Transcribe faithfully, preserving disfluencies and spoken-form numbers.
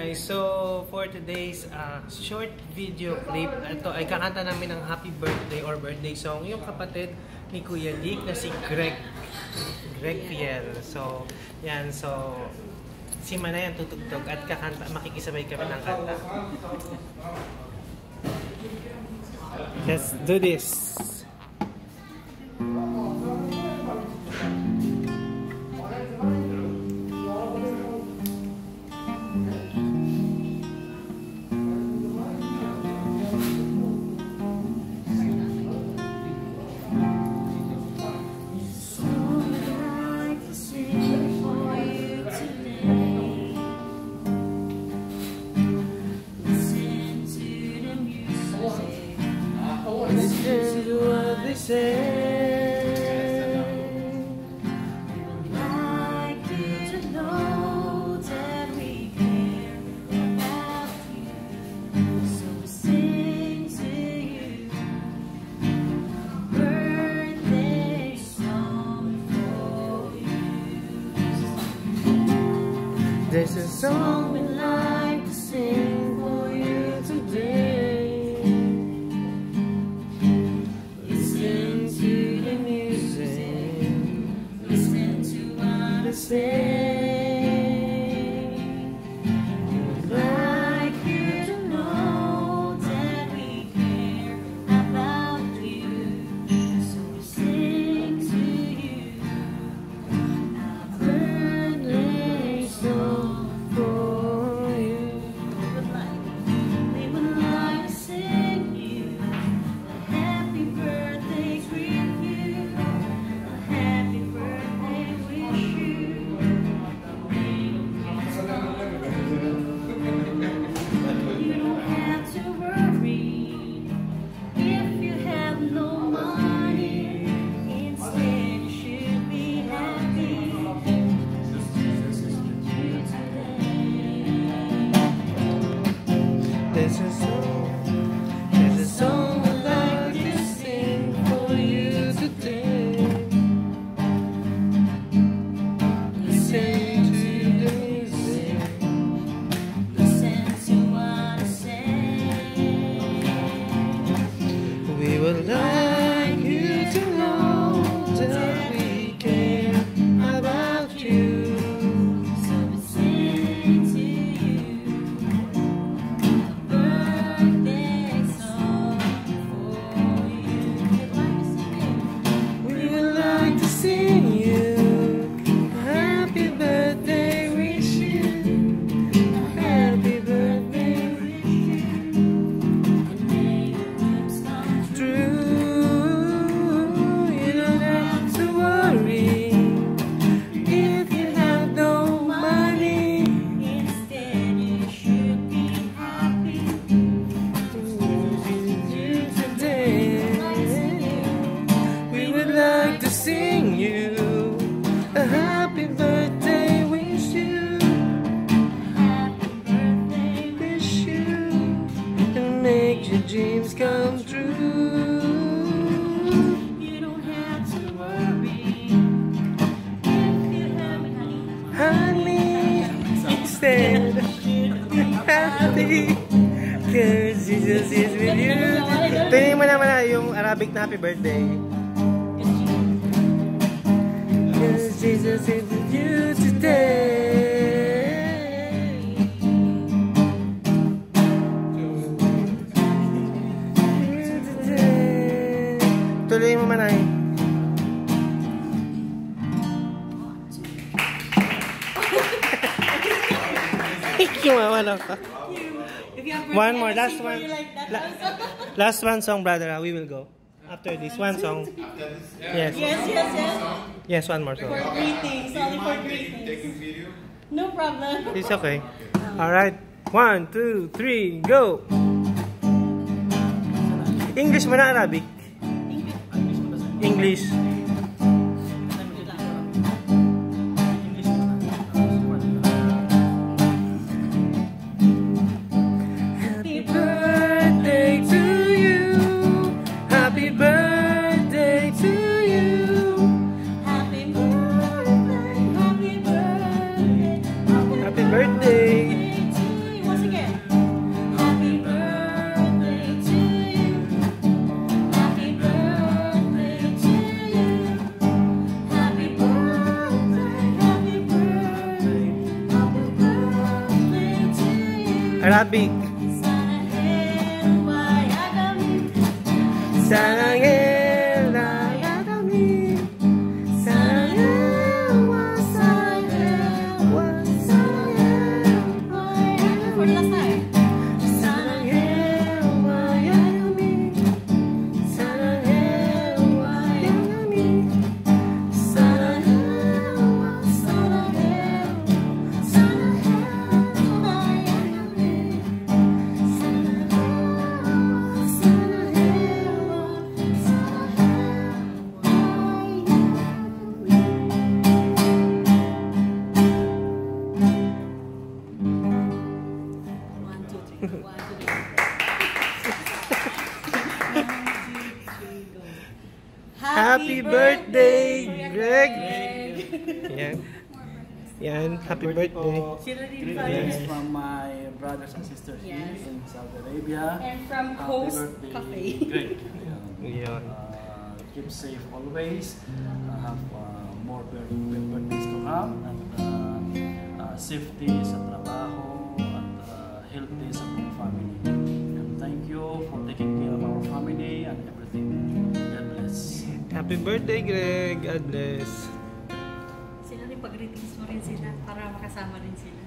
guys, so for today's uh, short video clip, ito ay kakanta namin ng happy birthday or birthday song yung kapatid ni Kuya Dick na si Greg Greg Fiel. So yan, so si Marianne tutugtog at kakanta, makikisabay kami ng kanta. Let's do this. Listen to what they say. We would like you to know that we care about you. So we sing to you a birthday song for you. There's a song we'd like to sing for you today. We'd like you to know that we care about you, so we sing to you a birthday song for you. We would like to sing you a happy birthday, greet you a happy birthday, wish you. There's a song, there's a song I'd like to sing for you today. Listen to the music, listen to what I say. We would like you to know that we care about you. So we sing to you. Sing you a happy birthday, wish you happy birthday, wish you, and make your dreams come true. You don't have to worry if you have honey, instead be happy, cause Jesus is with you. Tingnan mo naman na yung Arabic na happy birthday. Jesus is with you today. today. Tuloy mo man ay. One more, last one. La last one song, brother. We will go. After this one song. Yes. Yes, yes, yes. Yes, one more song. For greetings, only for greetings. No problem. It's okay. Alright. One, two, three, go! English mo na Arabic? English. Happy birthday to you. Happy birthday to you. Happy birthday, happy birthday, happy birthday to you. Arabic. Sarangel Nagagami. Sarangel wa sarangel wa sarangel. For last time. Sarangel wa yagami. Sarangel wa yagami. Sarangel wa sarangel. Sarangel wa yagami. Happy birthday, Greg! Yan. Yan, happy birthday. Greetings from my brothers and sisters here Yes. in Saudi Arabia. And from Happy Host birthday, Cafe. Greg. Yan. Uh, keep safe always. Uh, have uh, more bir- bir- birthdays to come. And uh, uh, safety sa trabaho at uh, healthy sa buong family. And thank you for taking care of our family and everything. God bless. Happy birthday, Greg. God bless. Sila rin pag-greetings mo rin sila para makasama rin sila.